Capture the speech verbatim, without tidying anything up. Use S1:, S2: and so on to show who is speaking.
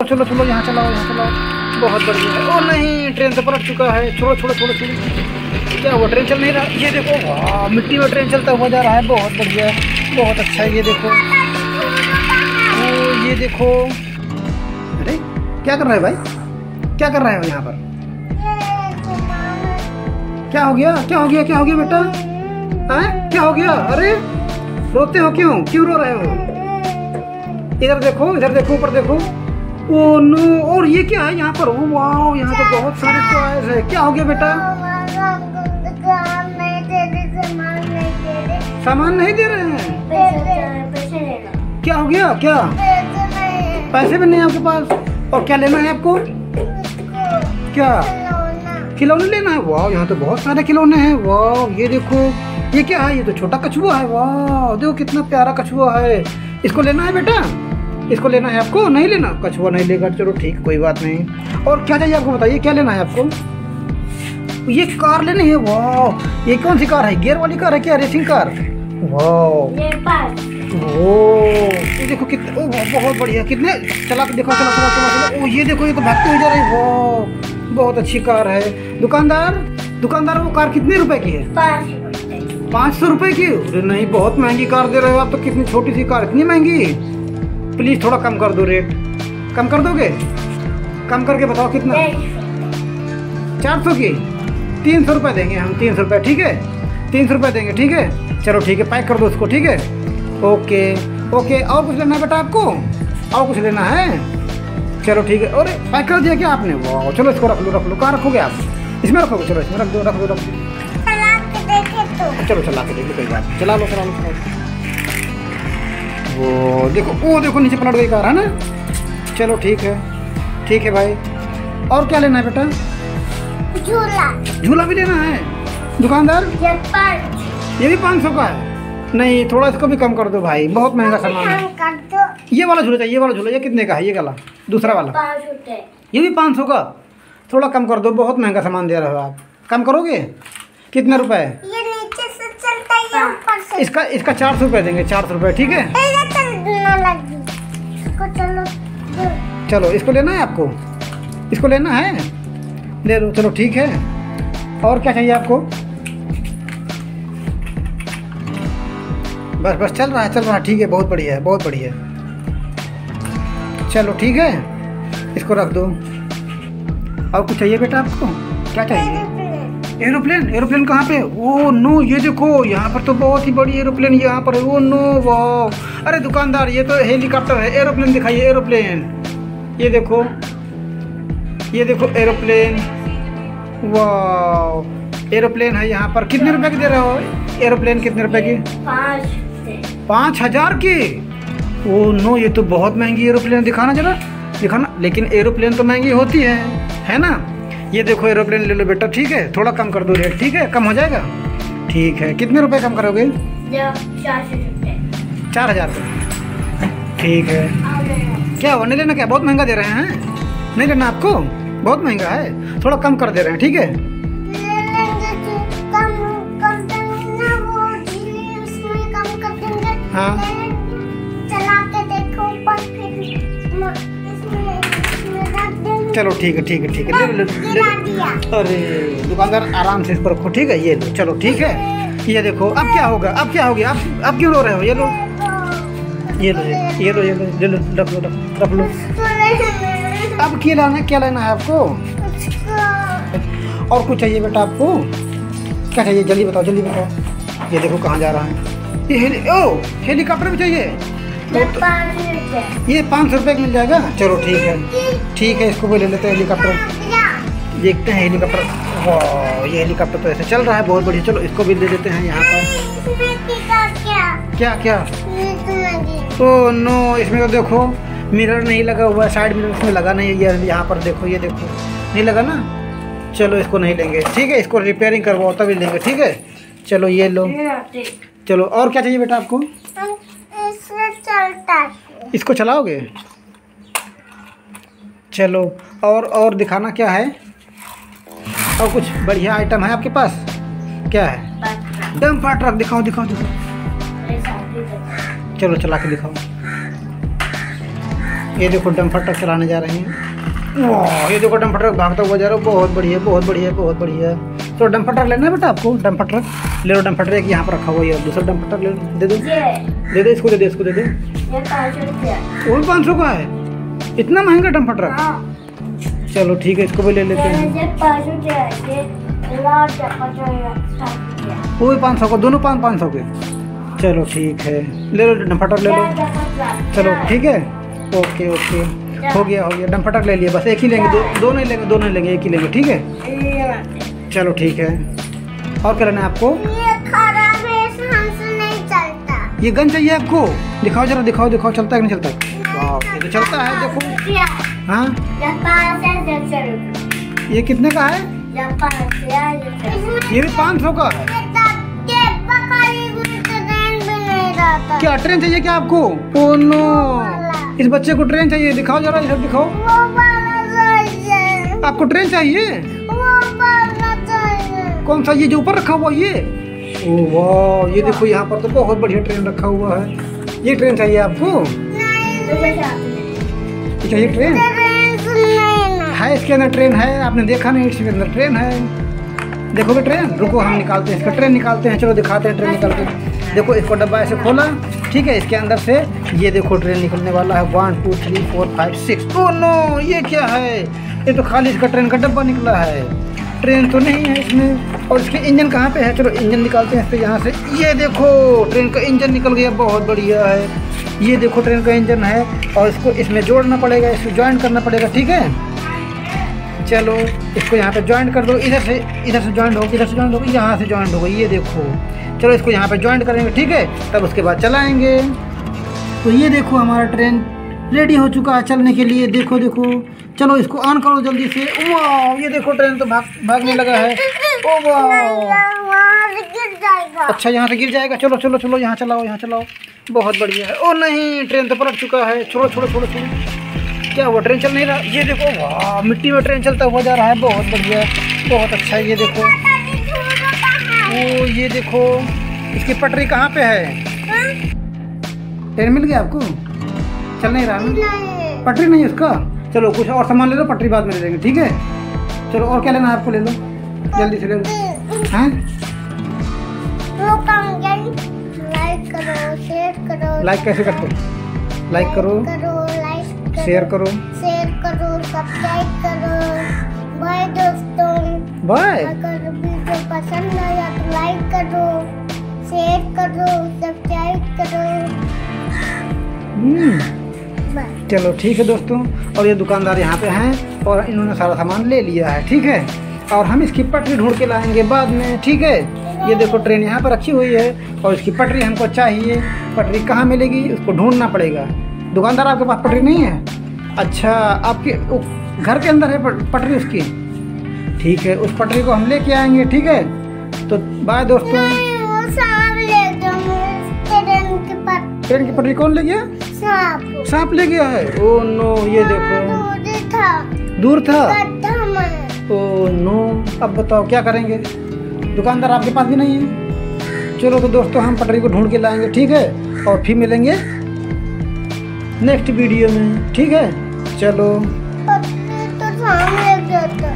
S1: चलो चलो यहाँ चलाओ, यहाँ चलाओ, बहुत बढ़िया है। ओ नहीं, ट्रेन से पलट चुका है। छोड़ो छोड़ो छोड़ो छोड़ो, क्या हुआ, ट्रेन चल नहीं रहा। ये देखो, वाह, मिट्टी में ट्रेन चलता हुआ जा रहा है, बहुत बढ़िया है, बहुत अच्छा है। ये देखो, ओ ये देखो, अरे क्या कर रहे हो भाई, क्या कर रहे हो यहाँ पर, क्या हो गया, क्या हो गया, क्या हो गया बेटा, हैं क्या हो गया, अरे रोते हो क्यों, क्यों रो रहे हो। इधर देखो, इधर देखो, ऊपर देखो, ओ नो, और ये क्या है यहाँ पर, ओ वाह, यहाँ तो बहुत सारे टॉयज है। क्या हो गया बेटा, सामान नहीं दे रहे हैं, क्या हो गया, क्या पैसे भी नहीं है आपके पास, और क्या लेना है आपको, क्या खिलौने लेना है। वाह, यहाँ तो बहुत सारे खिलौने हैं। वाह, ये देखो, ये क्या है, ये तो छोटा कछुआ है। वाह, देखो कितना प्यारा कछुआ है, इसको लेना है बेटा, इसको लेना है आपको, नहीं लेना, कछुआ नहीं लेगा, चलो ठीक, कोई बात नहीं। और क्या चाहिए आपको, बताइए क्या लेना है आपको। ये कार लेनी है। वाह, ये कौन सी कार है, गियर वाली कार है क्या, रेसिंग कार। वाह, ये देखो कितने, ओ बहुत बढ़िया, कितने, चला के देखो, चला चला चला चला, ओ ये देखो, ये तो भागते हुए जा रही है। वाह, बहुत अच्छी कार है। दुकानदार दुकानदार वो कार कितने रुपए की है, पाँच सौ रुपए की। अरे नहीं, बहुत महंगी कार दे रहे हो आप तो, कितनी छोटी सी कार इतनी महंगी, प्लीज थोड़ा कम कर दो, रेट कम कर दोगे, कम करके बताओ कितना। चार सौ की, तीन सौ रुपये देंगे हम, तीन सौ रुपये, ठीक है, तीन सौ रुपये देंगे, ठीक है, चलो ठीक है, पैक कर दो उसको, ठीक है, ओके ओके। और कुछ लेना है बेटा आपको, और कुछ लेना है, चलो ठीक है। अरे पैक कर दिया क्या आपने, वाह, चलो इसको रख लो, रख लो, कहाँ रखोगे आप, इसमें रखोगे, चलो इसमें रख दो, रख दो, रख दो, चलो चला के देखो, कोई बात, चला लो, चला लो, चला लो। वो देखो, वो देखो नीचे पलट गई कार, है ना, चलो ठीक है, ठीक है भाई। और क्या लेना है बेटा, झूला, झूला भी लेना है। दुकानदार ये भी पाँच सौ का है, नहीं थोड़ा इसको भी कम कर दो भाई, बहुत महंगा सामान है। ये वाला झूला चाहिए, ये वाला झूला, ये कितने का है, ये वाला दूसरा वाला, ये भी पाँच सौ का, थोड़ा कम कर दो, बहुत महंगा सामान दे रहे हो आप, कम करोगे, कितने रुपए है,
S2: ये नीचे से चलता है ऊपर से,
S1: इसका इसका चार सौ रुपये देंगे, चार सौ रुपये, ठीक है,
S2: चलो
S1: चलो इसको लेना है आपको, इसको लेना है, ले लो, चलो ठीक है। और क्या चाहिए आपको, बस बस चल रहा है, चल रहा है, ठीक है, बहुत बढ़िया है, बहुत बढ़िया है, चलो ठीक है, इसको रख दो। और कुछ चाहिए बेटा आपको, क्या चाहिए, एरोप्लेन, एरोप्लेन कहाँ पे, ओ नो, ये देखो यहाँ पर तो बहुत ही बड़ी एरोप्लेन यहाँ पर है, ओ नो, वाह, अरे दुकानदार ये तो हेलीकॉप्टर है, एरोप्लेन दिखाइए, एरोप्लेन, ये देखो, ये देखो एरोप्लेन, वाह, एरोप्लेन है यहाँ पर, कितने रुपए की दे रहे हो, एरोप्लेन कितने रुपए की, पाँच हजार की, ओ नो, ये तो बहुत महंगी एरोप्लेन, दिखाना जरा, दिखाना, लेकिन एरोप्लेन तो महंगी होती है है ना। ये देखो एरोप्लेन ले लो बेटा, ठीक है, थोड़ा कम कर दो रेट, ठीक है, कम हो जाएगा, ठीक है, कितने रुपए कम करोगे, चार हजार रुपये, ठीक है। क्या हुआ, नहीं लेना क्या, बहुत महंगा दे रहे हैं, नहीं लेना आपको, बहुत महंगा है, थोड़ा कम कर दे रहे हैं, ठीक है, हाँ
S2: चला के देखो,
S1: चलो ठीक है, ठीक है, ठीक है, ले लो, ले लो। अरे दुकानदार आराम से इसको रखो, ठीक है, ये लो, चलो ठीक है। ये देखो, अब क्या होगा, अब क्या हो गया, आप अब क्यों रो रहे हो, ये लो, ये लो, ये लो, ये लो, ये लो, रख लो, रख लो। अब क्या लेना है, क्या लेना है आपको, और कुछ चाहिए बेटा आपको, क्या चाहिए, जल्दी बताओ, जल्दी बताओ। ये देखो कहाँ जा रहा है, ये हेली, ओ हेलीकॉप्टर भी चाहिए, ये पाँच सौ रुपये का मिल जाएगा, चलो ठीक है, ठीक है, इसको भी ले लेते हैं, हेलीकॉप्टर देखते हैं, हेलीकॉप्टर, वाह, ये हेलीकॉप्टर तो ऐसे चल रहा है, बहुत बढ़िया, चलो इसको भी ले लेते हैं यहाँ पर। क्या क्या, ओ नो, इसमें तो देखो मिरर नहीं लगा हुआ है, साइड मिरर इसमें लगा नहीं है, यहाँ पर देखो, ये देखो नहीं लगा ना, चलो इसको नहीं लेंगे, ठीक है, इसको रिपेयरिंग करवाओ तभी लेंगे, ठीक है, चलो ये लो, चलो। और क्या चाहिए बेटा आपको,
S2: चलता है,
S1: इसको चलाओगे, चलो। और और दिखाना क्या है, और कुछ बढ़िया आइटम है आपके पास, क्या है, डंपर ट्रक, दिखाओ दिखाओ दिखाओ, चलो चला के दिखाओ, ये देखो डंपर ट्रक चलाने जा रहे हैं। वाह, ये देखो डंपर ट्रक भागता हुआ जा रहा है। बहुत बढ़िया, बहुत बढ़िया, बहुत बढ़िया। तो डंपर ट्रक लेना है बेटा आपको? डंपर ट्रक ले लो। डंपर ट्रक यहाँ पर रखा हुआ है। दूसरा डंपर ट्रक ले लो, दे दो, दे दे इसको, दे दे इसको, दे दे। वो भी पाँच सौ का है? इतना महंगा डंपर ट्रक? चलो ठीक है, इसको भी ले लेते हैं। वो भी पाँच सौ का, दोनों पाँच पाँच सौ के। चलो ठीक है, ले लो डंपर ट्रक ले लो। चलो ठीक है, ओके ओके, हो गया हो गया। डंपर ट्रक ले लिया, बस एक ही लेंगे, दो दो नहीं लेंगे, दो नहीं लेंगे, एक ही लेंगे। ठीक है, चलो ठीक है। और क्या लेना है आपको?
S2: ये खराब है, हमसे नहीं चलता।
S1: ये गन चाहिए आपको? दिखाओ जरा, दिखाओ दिखाओ, चलता है कि नहीं चलता? वाह, ये तो चलता है, देखो। हाँ, ये कितने का है? ये भी पाँच सौ का है। क्या ट्रेन चाहिए क्या आपको? ओह नो, इस बच्चे को ट्रेन चाहिए। दिखाओ जरा, इधर दिखाओ। आपको ट्रेन चाहिए? कौन सा? ये जो ऊपर रखा हुआ ये? ओह वाह, ये देखो यहाँ पर तो बहुत बढ़िया ट्रेन रखा हुआ है। ये ट्रेन चाहिए आपको? चाहिए ट्रेन है? इसके अंदर ट्रेन है, आपने देखा नहीं? इसके अंदर ट्रेन है। देखोगे ट्रेन? रुको, हम निकालते हैं इसका ट्रेन, निकालते हैं। चलो दिखाते हैं ट्रेन निकाल के। देखो, इसको डब्बा ऐसे खोला, ठीक है। इसके अंदर से ये देखो ट्रेन निकलने वाला है। One two three four five six. Oh no, ये क्या है? ये तो खाली इसका ट्रेन का डब्बा निकला है, ट्रेन तो नहीं है इसमें। और इसके इंजन कहाँ पे है? चलो इंजन निकालते हैं इससे, यहाँ से। ये देखो ट्रेन का इंजन निकल गया, बहुत बढ़िया है। ये देखो ट्रेन का इंजन है, और इसको इसमें जोड़ना पड़ेगा, इसको ज्वाइन करना पड़ेगा। ठीक है, चलो इसको यहाँ पे ज्वाइन कर दो। इधर से इधर से ज्वाइन होगी, इधर से ज्वाइन होगी, यहाँ से ज्वाइन होगी। ये देखो, चलो इसको यहाँ पे ज्वाइन करेंगे, ठीक है। तब उसके बाद चलाएंगे। तो ये देखो हमारा ट्रेन रेडी हो चुका है चलने के लिए। देखो देखो, चलो इसको ऑन करो जल्दी से। वाह, ये देखो ट्रेन तो भाग भागने लगा है। ओ वाह,
S2: गिर जाएगा।
S1: अच्छा, यहाँ से गिर जाएगा। चलो चलो चलो, यहाँ चलाओ, यहाँ चलाओ। बहुत बढ़िया है। ओ नहीं, ट्रेन तो पलट चुका है। छोड़ो छोड़ो छोड़ो छोड़ो। क्या हुआ? ट्रेन चल नहीं रहा? ये देखो, वाह, मिट्टी में ट्रेन चलता हुआ जा रहा है। बहुत बढ़िया, बहुत अच्छा है। ये देखो, ओ ये देखो, इसकी पटरी कहाँ पे है? ट्रेन मिल गया आपको? चल नहीं रहा ना? पटरी नहीं है उसका? चलो कुछ और सामान ले लो, पटरी बाद में ले लेंगे। ठीक है, चलो और क्या लेना है आपको? ले लो, जल्दी से ले लो। हैं?
S2: लाइक करो, शेयर करो।
S1: लाइक कैसे करते? लाइक करो, शेयर करो,
S2: शेयर करो, सब्सक्राइब करो। बाय दोस्तों,
S1: बाय।
S2: अगर वीडियो पसंद आया तो लाइक करो, शेयर करो, सब्सक्राइब करो।
S1: हम्म चलो ठीक है दोस्तों। और ये दुकानदार यहाँ पे हैं और इन्होंने सारा सामान ले लिया है। ठीक है, और हम इसकी पटरी ढूंढ के लाएंगे बाद में। ठीक है, ये देखो ट्रेन यहाँ पर रखी हुई है और इसकी पटरी हमको चाहिए। पटरी कहाँ मिलेगी? उसको ढूंढना पड़ेगा। दुकानदार आपके पास पटरी नहीं है? अच्छा, आपके घर के अंदर है पटरी उसकी? ठीक है, उस पटरी को हम लेके आएंगे। ठीक है, तो बाय दोस्तों। ट्रेन की पटरी कौन ले गया?
S2: सांप।
S1: सांप ले गया है? ओह नो, ये देखो,
S2: दूर था,
S1: दूर था।
S2: था।
S1: ओह नो, अब बताओ क्या करेंगे? दुकानदार आपके पास भी नहीं है। चलो तो दोस्तों, हम पटरी को ढूंढ के लाएंगे। ठीक है, और फिर मिलेंगे नेक्स्ट वीडियो में। ठीक है, चलो।
S2: पटरी तो सामने जाता।